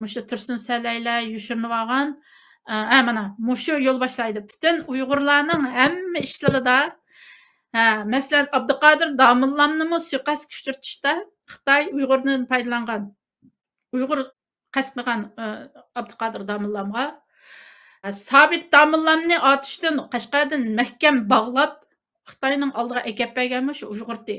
Muşu Tursun Sələylər yuşurnub alğan, mana muşu yol başlaydı. Bütün Uyg'urlarning hamma ishlarida, masalan, Abduqodir Domillamni suiqasd kuchtirishda Xitoy Uyg'urdan foydalangan. Uyg'ur qasd qilgan Abduqodir Domillamga Sabit Domillamni otishdan Qashqardan mahkam bog'lab Xitoyning oldiga akab bergan shu Uyg'urdi.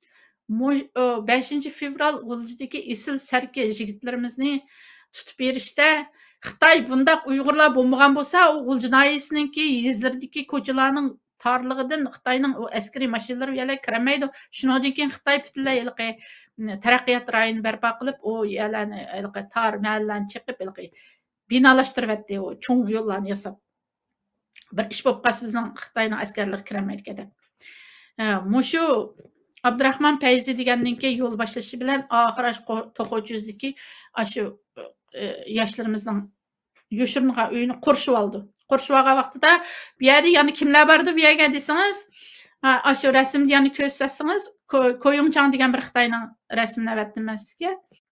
5 fevral G'uljidagi esil sarki yigitlarimizni tutib berishda Xitoy bundaq Uyg'urlar bo'lmagan bo'lsa, u G'ulji noyisininki yezlaridagi ko'chalarning torlig'idan Xitoyning u askariy mashinalari yana kiramaydi. Shundan keyin Xitoy butunlay taraqqiyot rayonini barpo qilib, u yalarni tor mahallarni chiqib, binolashtiryapti, u cho'ng yo'llarni yasab. Bir ish bo'lib qolsa bizning Xitoyning askarlari kiramaydi deb. Mushu Abdurahmon Fayzi degandan keyin yo'l boshlashi bilan oxiri To'qo'chuz'dagi shu yoshlarimizning yoshirniga uyini qurishib oldi. Qurishib olgan vaqtida bu yerda yana kimlar bordi bu yerga desangiz, shu rasmni yana ko'rsatsangiz, Koyungchang degan bir Xitoyning rasmini avatdim men sizga.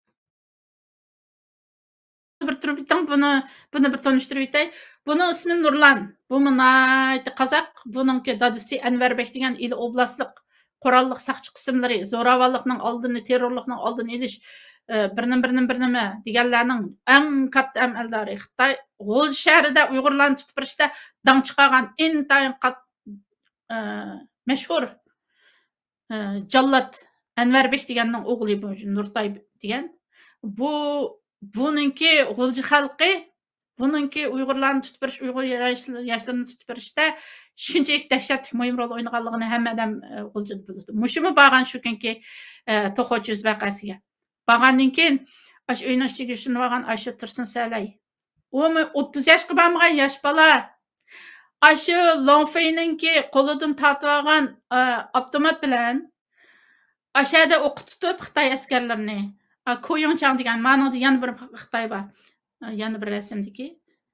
Bir turib buni bir tanishtirib o'tay. Buning ismi Nurlan. Bu menaydi qozoq, buningki dadisi Anvarbek degan il oblastlik qurolliq saqchi qismlari zo'ravonlikning oldini, terrorlikning oldini olish birnima deganlarning eng katta amaldori. Xitoy G'o'j shahrida Uyg'urlarni tutib turishda dang chiqargan intayin mashhur Jallat Anvarbek deganning o'g'li bu Nurtay degan. Buningki G'ulji xalqi, buningki Uyg'urlarni tutib turish, Uyg'ur yoshlarini tutib turishda shunchalik dahshatli muhim rol o'ynaganligini hamma odam G'ulji biladi. Mushimi borgan shu kunki To'qo'chuz vaqasiga. Borgandan keyin shu uyning ichiga shunib olgan shu Tursun Səlay. U 30 yoshga bormagan yosh bola. Shu Longfeyninki qo'lidan tortib olgan avtomat bilan ashada o'qitib Xitoy askarlarini Koyungchang degan ma'noda yana bir Xitoy bor. Yana bir rasmdiki.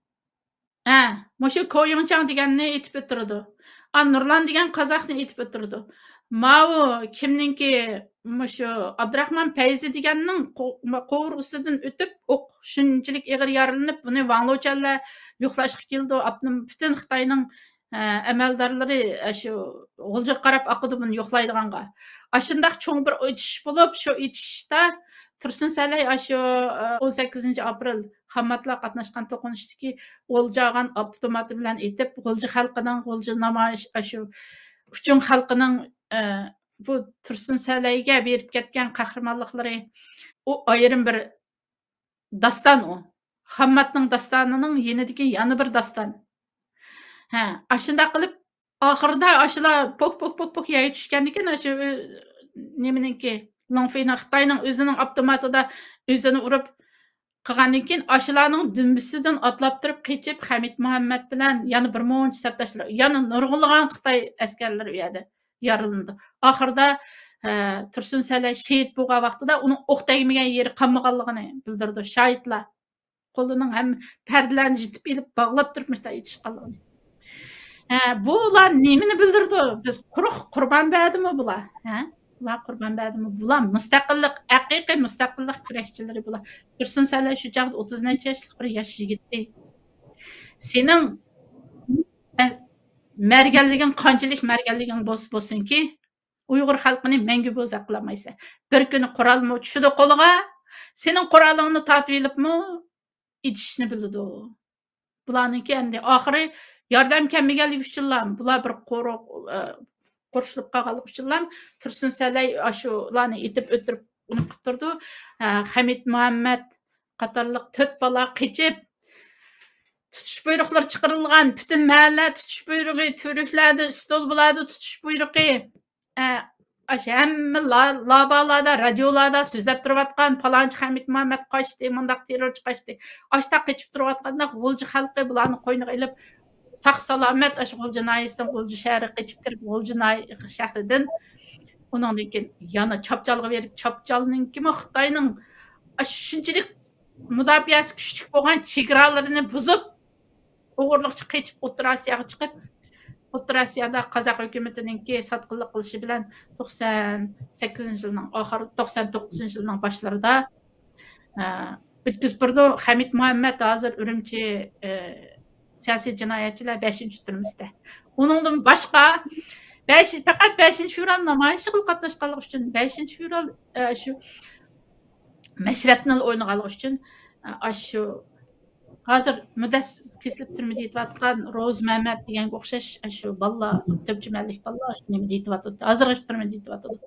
Mushu Koyungchang deganni aytib o'tirdi. Nurlan degan qozoqni aytib o'tirdi. Mao kimninki mushu Abdurahmon Fayzi deganning qo'rg'usidan o'tib o'q shunchalik ig'ir yorilinib, buni Vanglochanlar yo'qlashga keldi. Butun Xitoyning amaldorlari shu G'uljiga qarab aqidi buni yo'qlaydiganga. Shundaq cho'ng bir o'tish bo'lib, shu o'tishda Tursun Səlay shu 18 aprel Xammatlar qatnashgan to'qinishdagi o'ljagan avtomati bilan etib, G'ulji xalqining, G'ulji namoyish shu uchun xalqining bu Tursun Səlayga berib ketgan qahramonliklari u ayrim bir daston u. Xammatning dastonining yenidagi yana bir daston. Shunda qilib oxirida shular pok yerga tushgandan keyin shu nimaninki Longfeyning Xitoyning o'zining avtomatida o'zini urib qilgandan keyin shularning dumbisidan otlab turib qechib Hamid Muhammad bilan yana bir moncha sabtashlar, yana nurg'unlagan Xitoy askarlari u yerda yorildi. Oxirida Tursun Səlay shahid bo'lgan vaqtida uning o'q tegmagan yeri qolmaganligini bildirdi. Shohidlar qo'lining ham pardalarni yitib elib bog'lab turibmişlar yetishganligini. Bular nimani bildirdi? Biz quruq qurbon berdimi bular? Bular qurbon berdimi? Bular mustaqillik, haqiqiy mustaqillik kurashchilari bular. Tursun Səlay shu chaqda 30 necha yoshlik bir yosh yigitdi. Sening merganliging qanchalik merganliging bo'lsinki, Uyg'ur xalqini mangu bo'za qilmaysan. Bir kuni qurolmi tushdi qo'liga, sening qurolingni tortib olibmi, itishni biladi. Bularningki endi oxiri yordam kelmaganligi uchunlar, bular bir qo'rshilib qolganlik uchunlar Tursun Səlay shularni etib o'tirib uni qilib turdi. Hamid Muhammad qatorliq 4 bola qechib tutish buyruqlari chiqarilgan, butun mahalla tutish buyrug'i, turuklarda, stol bularda tutish buyrug'i. Hamma labalarda, radiolarda so'zlab turayotgan palonchi Hamid Muhammad qochdi, mundaq terrorchi qochdi. Ashta qechib turayotganda G'ulji xalqi bularni qo'yniga ilib saq salomat G'ulji noyisidan G'ulji shahriga qechib kirib, G'ulji shahridan undan keyin yana chopchalga berib, chopchalninki Xitoyning shunchalik mudofaasi kuchli bo'lgan chegaralarini buzib, o'g'irlikchi qechib O'rta Osiyoga chiqib, O'rta Osiyoda qozoq hukumatiningki sotqinlik qilishi bilan 98-yilning oxiri, 99-yilning boshlarida o'tkazib turdi. Hamid Muhammad hozir Urumchi siyosiy jinoyatchilar 5-turmizda. Uningdan boshqa faqat 5-fevral namoyishiga qatnashganligi uchun 5-fevral shu Mashrabni o'ynaganligi uchun shu hozir mudassiz kesilib turmadi deyotgan Roz Mamat deganga o'xshash shu balla, topchimanlik balla nima deyotdi. Hozirgacha turmadi deyotdi.